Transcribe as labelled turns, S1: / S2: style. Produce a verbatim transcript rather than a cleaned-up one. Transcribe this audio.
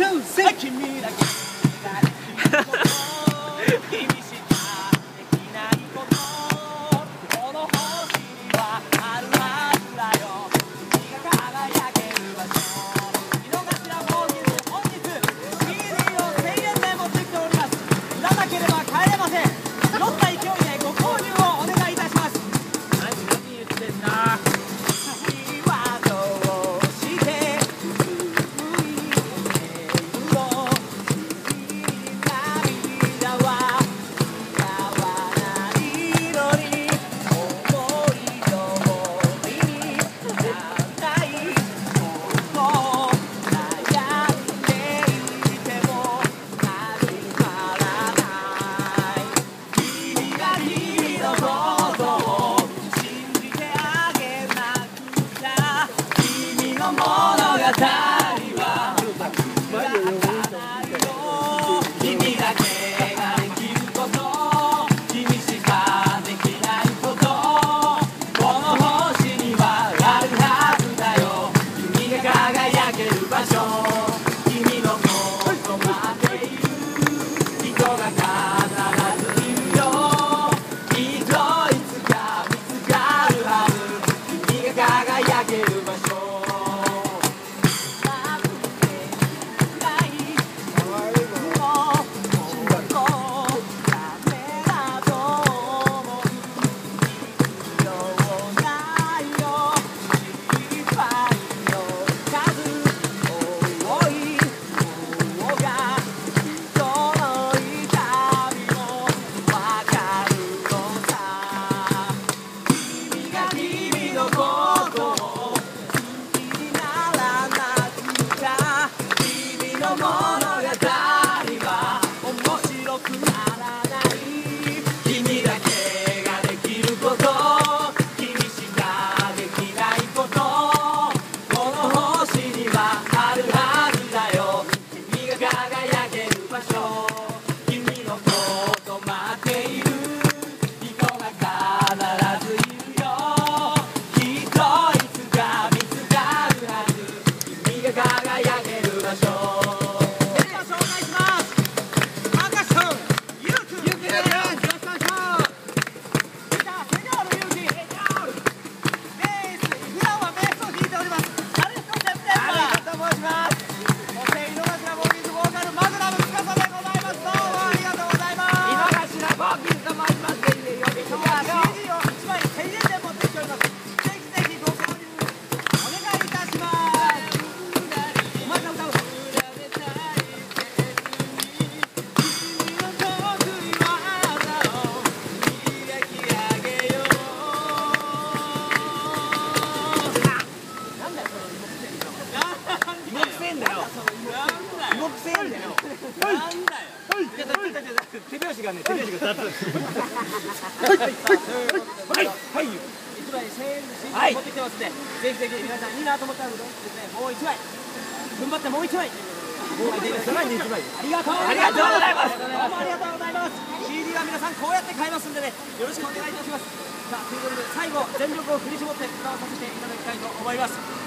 S1: ツーセイ君だけ君しかできないことこの星にはあるはずだよ君が輝ける場所井の頭ボーギズ本日 シーディー をせんえんで持ってきております売らなければ帰れません酔った勢いでご購入をお願いいたします何何言ってんだ
S2: 手拍子がね、手拍子が雑。はい、はい、一枚千円で新聞持ってきてますんで、ぜひぜひ皆さんいいなと思ったらですね、もう一枚、踏ん張ってもう一枚。さらに一枚。ありがとうございます。どうもありがとうございます。シーディー は皆さんこうやって買えますんでね、よろしくお願いいたします。さあ、ということで最後全力を振り絞って歌わさせていただきたいと思います。